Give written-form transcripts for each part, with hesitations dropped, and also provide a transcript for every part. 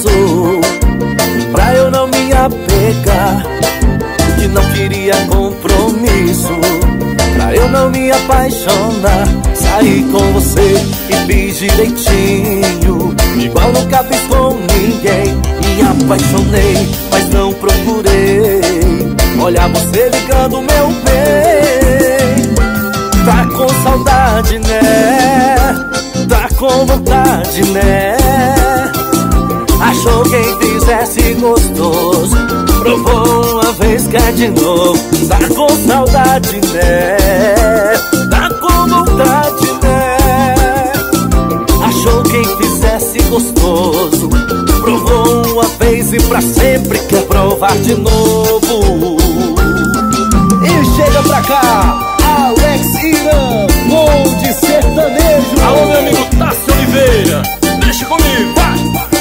avisou pra eu não me apegar, que não queria compromisso, pra eu não me apaixonar. Saí com você e fiz direitinho, igual nunca fiz com ninguém. Me apaixonei, mas não procurei. Olha você ligando, meu bem. Tá com saudade, né? Tá com vontade, né? Achou quem fizesse gostoso, provou uma vez, quer de novo. Tá com saudade, né? Tá com vontade, né? Achou quem fizesse gostoso, provou uma vez e pra sempre quer provar de novo. E chega pra cá, Alex Irã, Bonde Sertanejo. Alô, meu amigo Tássio Oliveira, deixa comigo, vai!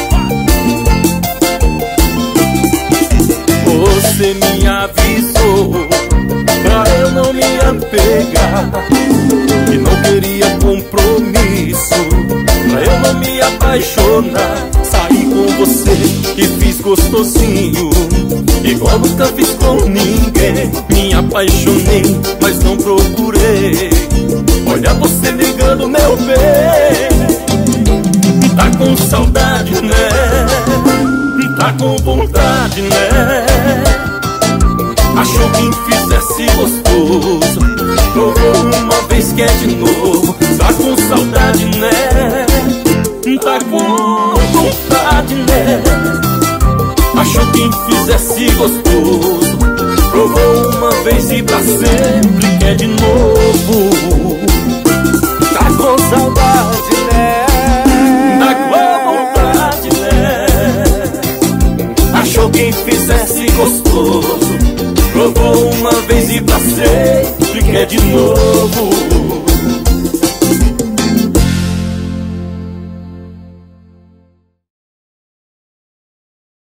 Você me avisou pra eu não me apegar, que não queria compromisso, pra eu não me apaixonar. Saí com você e fiz gostosinho, igual nunca fiz com ninguém. Me apaixonei, mas não procurei. Olha você ligando, meu bem. Tá com saudade, né? Tá com vontade, né? Achou quem fizesse gostoso, provou uma vez, quer de novo. Tá com saudade, né? Tá com vontade, né? Achou quem fizesse gostoso, provou uma vez e pra sempre quer de novo. Tá com saudade, né? Tá com vontade, né? Achou quem fizesse gostoso, provou uma vez e pra sempre quer de novo.